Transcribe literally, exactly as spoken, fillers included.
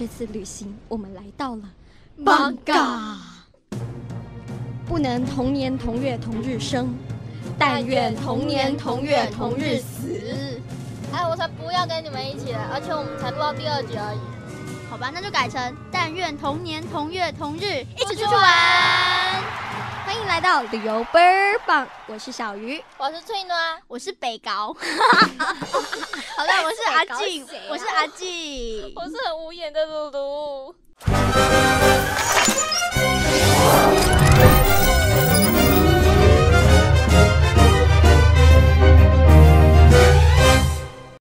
这次旅行，我们来到了艋舺。不能同年同月同日生，但愿同年同月同日死。 哎，我才不要跟你们一起了，而且我们才录到第二集而已。 好吧，那就改成但愿同年同月同日一起出去玩。 欢迎来到旅游倍儿棒，我是小鱼， 我是翠暖， 我是北高。好了，我是阿静，我是阿静， 我是很无言的露露。